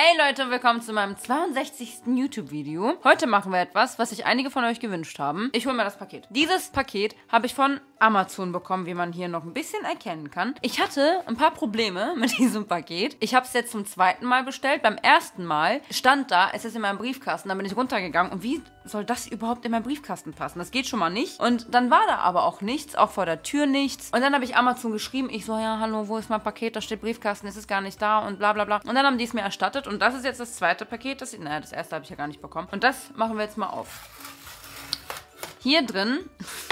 Hey Leute, willkommen zu meinem 62. YouTube-Video. Heute machen wir etwas, was sich einige von euch gewünscht haben. Ich hole mir das Paket. Dieses Paket habe ich von Amazon bekommen, wie man hier noch ein bisschen erkennen kann. Ich hatte ein paar Probleme mit diesem Paket. Ich habe es jetzt zum zweiten Mal bestellt. Beim ersten Mal stand da, es ist in meinem Briefkasten. Dann bin ich runtergegangen und wie soll das überhaupt in meinen Briefkasten passen? Das geht schon mal nicht. Und dann war da aber auch nichts, auch vor der Tür nichts. Und dann habe ich Amazon geschrieben. Ich so, ja, hallo, wo ist mein Paket? Da steht Briefkasten, es ist gar nicht da und bla bla bla. Und dann haben die es mir erstattet. Und das ist jetzt das zweite Paket. Das erste habe ich ja gar nicht bekommen. Und das machen wir jetzt mal auf. Hier drin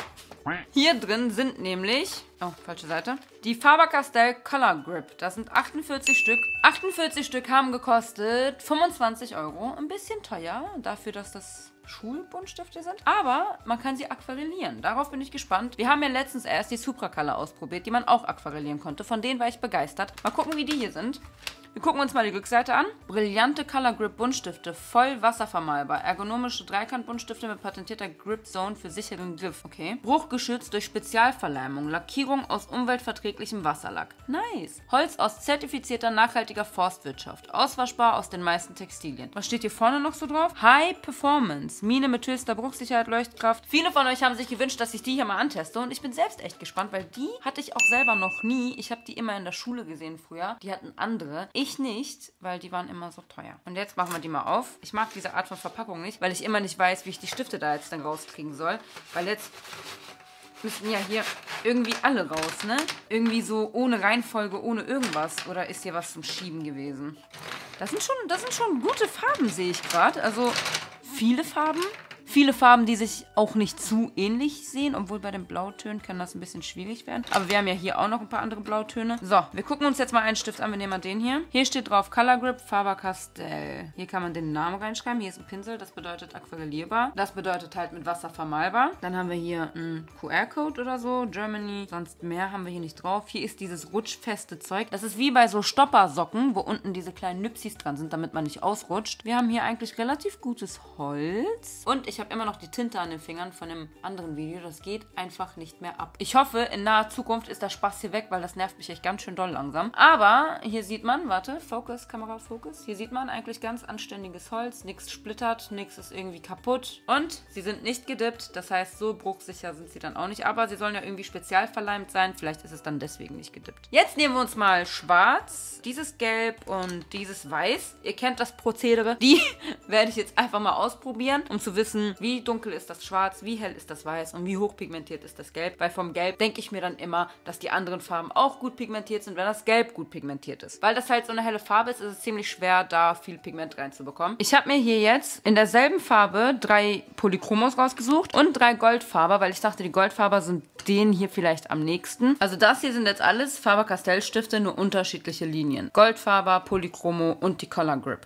sind nämlich, oh, falsche Seite, die Faber-Castell Color Grip. Das sind 48 Stück. 48 Stück haben gekostet 25 €. Ein bisschen teuer, dafür, dass das Schulbuntstifte sind. Aber man kann sie aquarellieren. Darauf bin ich gespannt. Wir haben ja letztens erst die Supracolor ausprobiert, die man auch aquarellieren konnte. Von denen war ich begeistert. Mal gucken, wie die hier sind. Wir gucken uns mal die Rückseite an. Brillante Color Grip Buntstifte, voll wasservermalbar. Ergonomische Dreikant-Buntstifte mit patentierter Grip Zone für sicheren Griff. Okay. Bruchgeschützt durch Spezialverleimung. Lackierung aus umweltverträglichem Wasserlack. Nice. Holz aus zertifizierter nachhaltiger Forstwirtschaft. Auswaschbar aus den meisten Textilien. Was steht hier vorne noch so drauf? High Performance. Mine mit höchster Bruchsicherheit, Leuchtkraft. Viele von euch haben sich gewünscht, dass ich die hier mal anteste. Und ich bin selbst echt gespannt, weil die hatte ich auch selber noch nie. Ich habe die immer in der Schule gesehen früher. Die hatten andere. Ich nicht, weil die waren immer so teuer. Und jetzt machen wir die mal auf. Ich mag diese Art von Verpackung nicht, weil ich immer nicht weiß, wie ich die Stifte da jetzt dann rauskriegen soll. Weil jetzt müssen ja hier irgendwie alle raus, ne? Irgendwie so ohne Reihenfolge, ohne irgendwas. Oder ist hier was zum Schieben gewesen? Das sind schon gute Farben, sehe ich gerade. Also viele Farben. Viele Farben, die sich auch nicht zu ähnlich sehen, obwohl bei den Blautönen kann das ein bisschen schwierig werden. Aber wir haben ja hier auch noch ein paar andere Blautöne. So, wir gucken uns jetzt mal einen Stift an. Wir nehmen mal den hier. Hier steht drauf Color Grip Faber-Castell. Hier kann man den Namen reinschreiben. Hier ist ein Pinsel, das bedeutet aquarellierbar. Das bedeutet halt mit Wasser vermalbar. Dann haben wir hier einen QR-Code oder so. Germany. Sonst mehr haben wir hier nicht drauf. Hier ist dieses rutschfeste Zeug. Das ist wie bei so Stoppersocken, wo unten diese kleinen Nüpsis dran sind, damit man nicht ausrutscht. Wir haben hier eigentlich relativ gutes Holz. Und ich habe immer noch die Tinte an den Fingern von dem anderen Video. Das geht einfach nicht mehr ab. Ich hoffe, in naher Zukunft ist der Spaß hier weg, weil das nervt mich echt ganz schön doll langsam. Aber hier sieht man, warte, Focus, Kamera, Focus. Hier sieht man eigentlich ganz anständiges Holz. Nichts splittert, nichts ist irgendwie kaputt. Und sie sind nicht gedippt. Das heißt, so bruchsicher sind sie dann auch nicht. Aber sie sollen ja irgendwie spezial verleimt sein. Vielleicht ist es dann deswegen nicht gedippt. Jetzt nehmen wir uns mal schwarz, dieses Gelb und dieses Weiß. Ihr kennt das Prozedere. Die werde ich jetzt einfach mal ausprobieren, um zu wissen, wie dunkel ist das Schwarz, wie hell ist das Weiß und wie hochpigmentiert ist das Gelb. Weil vom Gelb denke ich mir dann immer, dass die anderen Farben auch gut pigmentiert sind, wenn das Gelb gut pigmentiert ist. Weil das halt so eine helle Farbe ist, ist es ziemlich schwer, da viel Pigment reinzubekommen. Ich habe mir hier jetzt in derselben Farbe 3 Polychromos rausgesucht und 3 Goldfarber, weil ich dachte, die Goldfarber sind denen hier vielleicht am nächsten. Also das hier sind jetzt alles Faber-Castell Stifte, nur unterschiedliche Linien. Goldfarber, Polychromo und die Color Grip.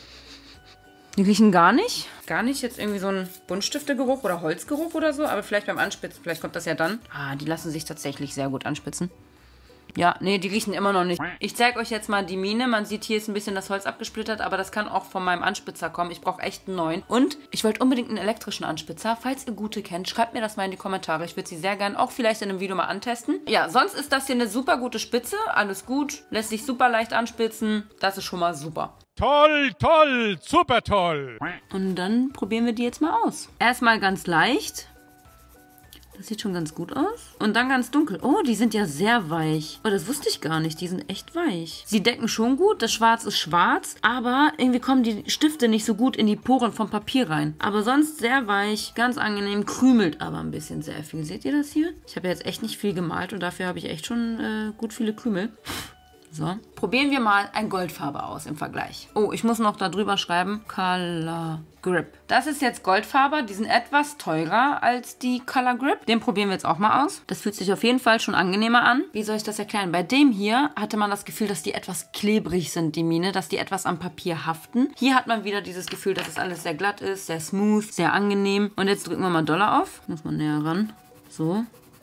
Die riechen gar nicht. Gar nicht jetzt irgendwie so ein Buntstiftegeruch oder Holzgeruch oder so, aber vielleicht beim Anspitzen, vielleicht kommt das ja dann. Ah, die lassen sich tatsächlich sehr gut anspitzen. Ja, nee, die riechen immer noch nicht. Ich zeige euch jetzt mal die Mine. Man sieht, hier ist ein bisschen das Holz abgesplittert, aber das kann auch von meinem Anspitzer kommen. Ich brauche echt einen neuen. Und ich wollte unbedingt einen elektrischen Anspitzer. Falls ihr gute kennt, schreibt mir das mal in die Kommentare. Ich würde sie sehr gern auch vielleicht in einem Video mal antesten. Ja, sonst ist das hier eine super gute Spitze. Alles gut. Lässt sich super leicht anspitzen. Das ist schon mal super. Toll, toll, super toll. Und dann probieren wir die jetzt mal aus. Erstmal ganz leicht. Das sieht schon ganz gut aus. Und dann ganz dunkel. Oh, die sind ja sehr weich. Oh, das wusste ich gar nicht. Die sind echt weich. Sie decken schon gut. Das Schwarz ist schwarz. Aber irgendwie kommen die Stifte nicht so gut in die Poren vom Papier rein. Aber sonst sehr weich. Ganz angenehm. Krümelt aber ein bisschen sehr viel. Seht ihr das hier? Ich habe jetzt echt nicht viel gemalt. Und dafür habe ich echt schon gut viele Krümel. So. Probieren wir mal ein Goldfarbe aus im Vergleich. Oh, ich muss noch da drüber schreiben. Color Grip. Das ist jetzt Goldfarbe. Die sind etwas teurer als die Color Grip. Den probieren wir jetzt auch mal aus. Das fühlt sich auf jeden Fall schon angenehmer an. Wie soll ich das erklären? Bei dem hier hatte man das Gefühl, dass die etwas klebrig sind, die Mine. Dass die etwas am Papier haften. Hier hat man wieder dieses Gefühl, dass es alles sehr glatt ist, sehr smooth, sehr angenehm. Und jetzt drücken wir mal doller auf. Muss man näher ran. So.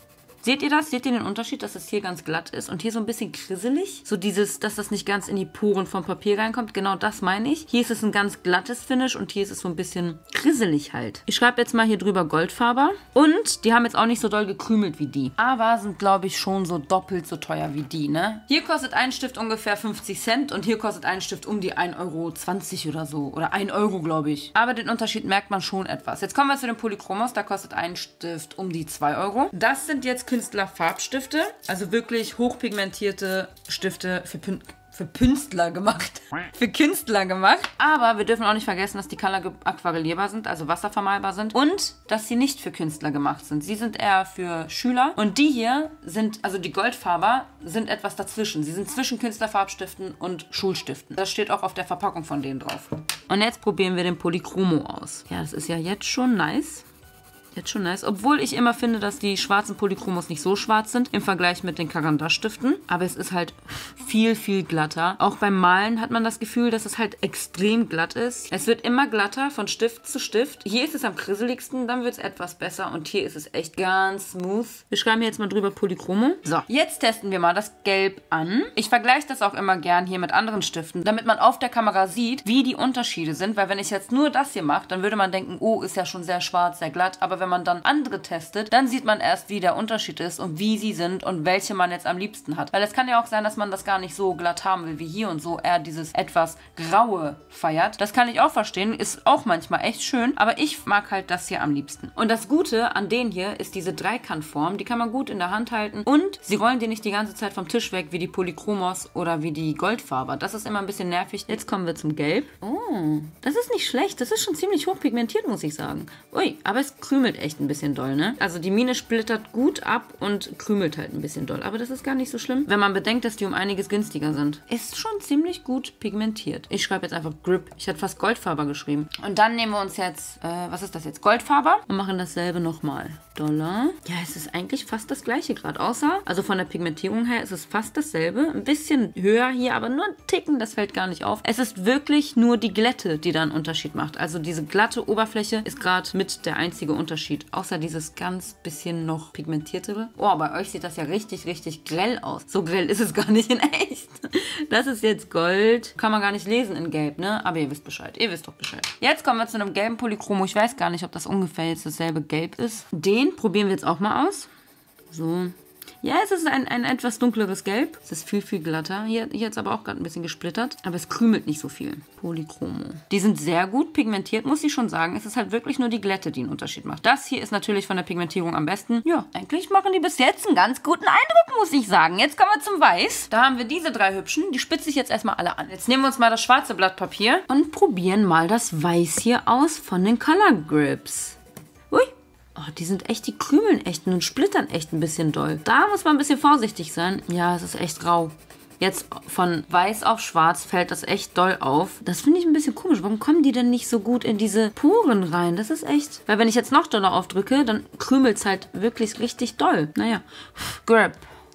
Seht ihr das? Seht ihr den Unterschied, dass es hier ganz glatt ist und hier so ein bisschen krisselig? So dieses, dass das nicht ganz in die Poren vom Papier reinkommt. Genau das meine ich. Hier ist es ein ganz glattes Finish und hier ist es so ein bisschen krisselig halt. Ich schreibe jetzt mal hier drüber Goldfarber. Und die haben jetzt auch nicht so doll gekrümelt wie die. Aber sind, glaube ich, schon so doppelt so teuer wie die, ne? Hier kostet ein Stift ungefähr 50 Cent und hier kostet ein Stift um die 1,20 € oder so. Oder 1 Euro, glaube ich. Aber den Unterschied merkt man schon etwas. Jetzt kommen wir zu den Polychromos. Da kostet ein Stift um die 2 Euro. Das sind jetzt Künstlerfarbstifte. Also wirklich hochpigmentierte Stifte für Künstler gemacht. Für Künstler gemacht. Aber wir dürfen auch nicht vergessen, dass die Color aquarellierbar sind, also wasservermalbar sind. Und dass sie nicht für Künstler gemacht sind. Sie sind eher für Schüler. Und die hier sind, also die Goldfarber, sind etwas dazwischen. Sie sind zwischen Künstlerfarbstiften und Schulstiften. Das steht auch auf der Verpackung von denen drauf. Und jetzt probieren wir den Polychromo aus. Ja, das ist ja jetzt schon nice. Jetzt schon nice. Obwohl ich immer finde, dass die schwarzen Polychromos nicht so schwarz sind im Vergleich mit den Caran-d'Ache-Stiften. Aber es ist halt viel, viel glatter. Auch beim Malen hat man das Gefühl, dass es halt extrem glatt ist. Es wird immer glatter von Stift zu Stift. Hier ist es am krisseligsten, dann wird es etwas besser. Und hier ist es echt ganz smooth. Wir schreiben hier jetzt mal drüber Polychromo. So, jetzt testen wir mal das Gelb an. Ich vergleiche das auch immer gern hier mit anderen Stiften, damit man auf der Kamera sieht, wie die Unterschiede sind. Weil wenn ich jetzt nur das hier mache, dann würde man denken, oh, ist ja schon sehr schwarz, sehr glatt. Aber wenn man dann andere testet, dann sieht man erst, wie der Unterschied ist und wie sie sind und welche man jetzt am liebsten hat. Weil es kann ja auch sein, dass man das gar nicht so glatt haben will wie hier und so eher dieses etwas Graue feiert. Das kann ich auch verstehen, ist auch manchmal echt schön, aber ich mag halt das hier am liebsten. Und das Gute an denen hier ist diese Dreikantform, die kann man gut in der Hand halten und sie rollen dir nicht die ganze Zeit vom Tisch weg, wie die Polychromos oder wie die Goldfarber. Das ist immer ein bisschen nervig. Jetzt kommen wir zum Gelb. Oh, das ist nicht schlecht. Das ist schon ziemlich hochpigmentiert, muss ich sagen. Ui, aber es krümelt echt ein bisschen doll, ne? Also die Mine splittert gut ab und krümelt halt ein bisschen doll. Aber das ist gar nicht so schlimm, wenn man bedenkt, dass die um einiges günstiger sind. Ist schon ziemlich gut pigmentiert. Ich schreibe jetzt einfach Grip. Ich hätte fast Goldfarber geschrieben. Und dann nehmen wir uns jetzt, was ist das jetzt? Goldfarber und machen dasselbe nochmal. Dollar. Ja, es ist eigentlich fast das gleiche gerade. Außer, also von der Pigmentierung her ist es fast dasselbe. Ein bisschen höher hier, aber nur ein Ticken, das fällt gar nicht auf. Es ist wirklich nur die Glätte, die da einen Unterschied macht. Also diese glatte Oberfläche ist gerade mit der einzige Unterschied. Außer dieses ganz bisschen noch pigmentiertere. Oh, bei euch sieht das ja richtig, richtig grell aus. So grell ist es gar nicht in echt. Das ist jetzt Gold. Kann man gar nicht lesen in Gelb, ne? Aber ihr wisst Bescheid. Ihr wisst doch Bescheid. Jetzt kommen wir zu einem gelben Polychromo. Ich weiß gar nicht, ob das ungefähr jetzt dasselbe Gelb ist. Den probieren wir jetzt auch mal aus. So. Ja, es ist ein etwas dunkleres Gelb. Es ist viel, viel glatter. Hier jetzt aber auch gerade ein bisschen gesplittert. Aber es krümelt nicht so viel. Polychromo. Die sind sehr gut pigmentiert, muss ich schon sagen. Es ist halt wirklich nur die Glätte, die einen Unterschied macht. Das hier ist natürlich von der Pigmentierung am besten. Ja, eigentlich machen die bis jetzt einen ganz guten Eindruck, muss ich sagen. Jetzt kommen wir zum Weiß. Da haben wir diese drei hübschen. Die spitze ich jetzt erstmal alle an. Jetzt nehmen wir uns mal das schwarze Blatt Papier und probieren mal das Weiß hier aus von den Color Grips. Ui. Oh, die sind echt, die krümeln echt und splittern echt ein bisschen doll. Da muss man ein bisschen vorsichtig sein. Ja, es ist echt rau. Jetzt von weiß auf schwarz fällt das echt doll auf. Das finde ich ein bisschen komisch. Warum kommen die denn nicht so gut in diese Poren rein? Das ist echt... Weil wenn ich jetzt noch doller aufdrücke, dann krümelt es halt wirklich richtig doll. Naja. Grip.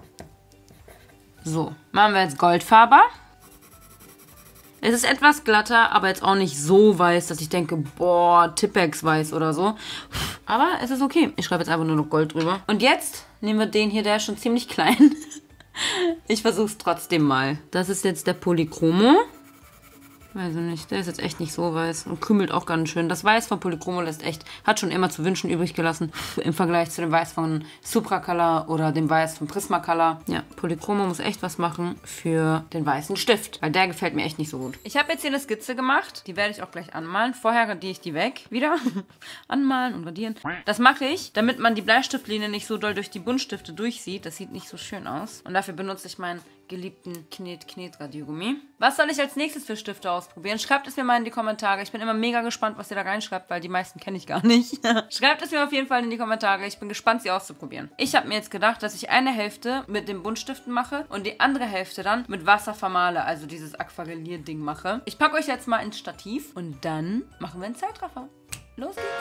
So. Machen wir jetzt Goldfarber. Es ist etwas glatter, aber jetzt auch nicht so weiß, dass ich denke, boah, Tippex weiß oder so. Aber es ist okay. Ich schreibe jetzt einfach nur noch Gold drüber. Und jetzt nehmen wir den hier, der ist schon ziemlich klein. Ich versuche es trotzdem mal. Das ist jetzt der Polychromo. Weiß ich nicht, der ist jetzt echt nicht so weiß und krümelt auch ganz schön. Das Weiß von Polychromo lässt echt, hat schon immer zu wünschen übrig gelassen. Im Vergleich zu dem Weiß von Supracolor oder dem Weiß von Prismacolor. Ja, Polychromo muss echt was machen für den weißen Stift, weil der gefällt mir echt nicht so gut. Ich habe jetzt hier eine Skizze gemacht, die werde ich auch gleich anmalen. Vorher radiere ich die weg, wieder. Anmalen und radieren. Das mache ich, damit man die Bleistiftlinie nicht so doll durch die Buntstifte durchsieht. Das sieht nicht so schön aus. Und dafür benutze ich meinen geliebten Knet-Radiergummi. Was soll ich als nächstes für Stifte ausprobieren? Schreibt es mir mal in die Kommentare. Ich bin immer mega gespannt, was ihr da reinschreibt, weil die meisten kenne ich gar nicht. Schreibt es mir auf jeden Fall in die Kommentare. Ich bin gespannt, sie auszuprobieren. Ich habe mir jetzt gedacht, dass ich eine Hälfte mit den Buntstiften mache und die andere Hälfte dann mit Wasser vermale, also dieses Aquarellier-Ding mache. Ich packe euch jetzt mal ins Stativ und dann machen wir einen Zeitraffer. Los geht's!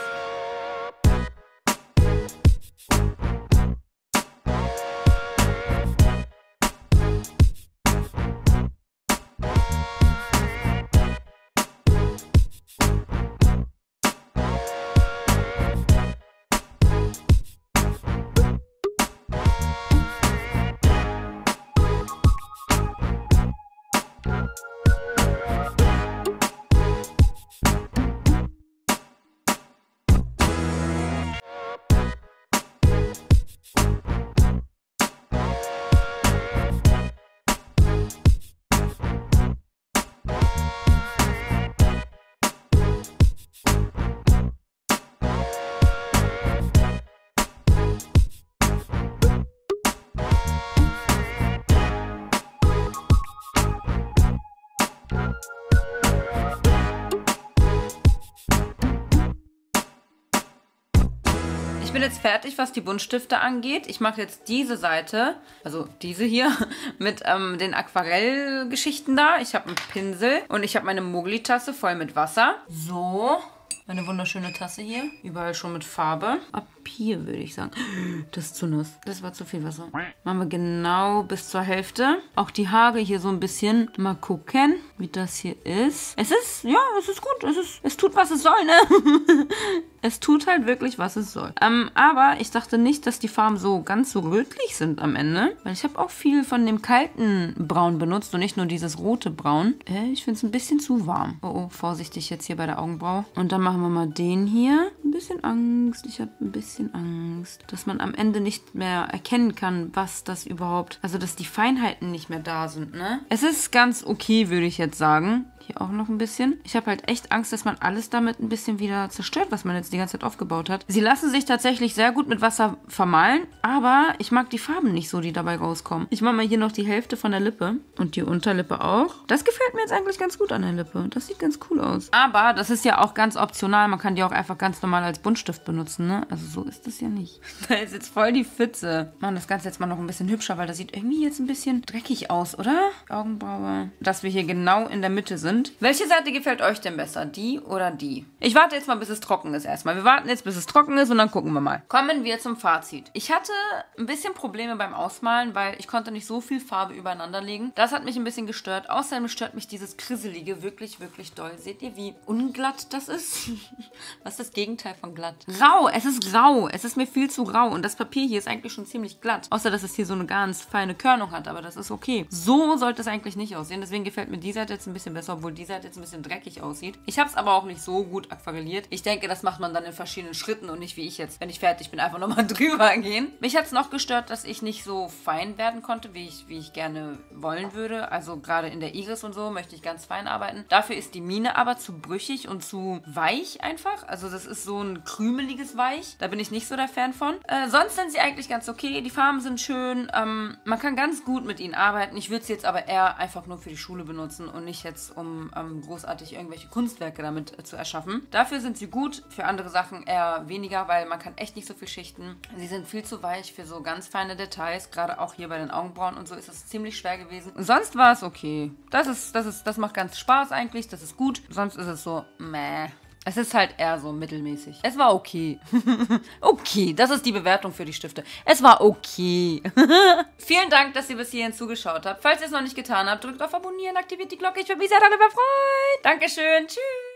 Ich bin jetzt fertig, was die Buntstifte angeht. Ich mache jetzt diese Seite, also diese hier, mit den Aquarellgeschichten da. Ich habe einen Pinsel und ich habe meine Mogli-Tasse voll mit Wasser. So, eine wunderschöne Tasse hier. Überall schon mit Farbe. Ab hier würde ich sagen. Das ist zu nass. Das war zu viel Wasser. Machen wir genau bis zur Hälfte. Auch die Haare hier so ein bisschen. Mal gucken, wie das hier ist. Es ist, ja, es ist gut. Es tut, was es soll, ne? Es tut halt wirklich, was es soll. Aber ich dachte nicht, dass die Farben so ganz so rötlich sind am Ende. Weil ich habe auch viel von dem kalten Braun benutzt und nicht nur dieses rote Braun. Ich finde es ein bisschen zu warm. Oh, vorsichtig jetzt hier bei der Augenbraue. Und dann machen wir mal den hier. Ein bisschen Angst. Ich habe ein bisschen Angst, dass man am Ende nicht mehr erkennen kann, was das überhaupt... Also, dass die Feinheiten nicht mehr da sind, ne? Es ist ganz okay, würde ich jetzt sagen. Hier auch noch ein bisschen. Ich habe halt echt Angst, dass man alles damit ein bisschen wieder zerstört, was man jetzt die ganze Zeit aufgebaut hat. Sie lassen sich tatsächlich sehr gut mit Wasser vermalen, aber ich mag die Farben nicht so, die dabei rauskommen. Ich mache mal hier noch die Hälfte von der Lippe und die Unterlippe auch. Das gefällt mir jetzt eigentlich ganz gut an der Lippe. Das sieht ganz cool aus. Aber das ist ja auch ganz optional. Man kann die auch einfach ganz normal als Buntstift benutzen, ne? Also so ist das ja nicht. Da ist jetzt voll die Pfütze. Machen das Ganze jetzt mal noch ein bisschen hübscher, weil das sieht irgendwie jetzt ein bisschen dreckig aus, oder? Augenbraue. Dass wir hier genau in der Mitte sind. Welche Seite gefällt euch denn besser? Die oder die? Ich warte jetzt mal, bis es trocken ist erstmal. Wir warten jetzt, bis es trocken ist und dann gucken wir mal. Kommen wir zum Fazit. Ich hatte ein bisschen Probleme beim Ausmalen, weil ich konnte nicht so viel Farbe übereinander legen. Das hat mich ein bisschen gestört. Außerdem stört mich dieses Krisselige wirklich, wirklich doll. Seht ihr, wie unglatt das ist? Was ist das Gegenteil von glatt? Rau. Es ist rau. Es ist mir viel zu rau. Und das Papier hier ist eigentlich schon ziemlich glatt. Außer, dass es hier so eine ganz feine Körnung hat. Aber das ist okay. So sollte es eigentlich nicht aussehen. Deswegen gefällt mir die Seite jetzt ein bisschen besser, obwohl die Seite jetzt ein bisschen dreckig aussieht. Ich habe es aber auch nicht so gut aquarelliert. Ich denke, das macht man dann in verschiedenen Schritten und nicht wie ich jetzt, wenn ich fertig bin, einfach nochmal drüber gehen. Mich hat es noch gestört, dass ich nicht so fein werden konnte, wie ich gerne wollen würde. Also gerade in der Iris und so möchte ich ganz fein arbeiten. Dafür ist die Mine aber zu brüchig und zu weich einfach. Also das ist so ein krümeliges Weich. Da bin ich nicht so der Fan von. Sonst sind sie eigentlich ganz okay. Die Farben sind schön. Man kann ganz gut mit ihnen arbeiten. Ich würde sie jetzt aber eher einfach nur für die Schule benutzen und nicht jetzt, um großartig irgendwelche Kunstwerke damit zu erschaffen. Dafür sind sie gut, für andere Sachen eher weniger, weil man kann echt nicht so viel schichten. Sie sind viel zu weich für so ganz feine Details, gerade auch hier bei den Augenbrauen und so ist es ziemlich schwer gewesen. Sonst war es okay. Das macht ganz Spaß eigentlich, das ist gut. Sonst ist es so, meh. Es ist halt eher so mittelmäßig. Es war okay. Okay, das ist die Bewertung für die Stifte. Es war okay. Vielen Dank, dass ihr bis hierhin zugeschaut habt. Falls ihr es noch nicht getan habt, drückt auf Abonnieren, aktiviert die Glocke. Ich würde mich sehr darüber freuen. Dankeschön. Tschüss.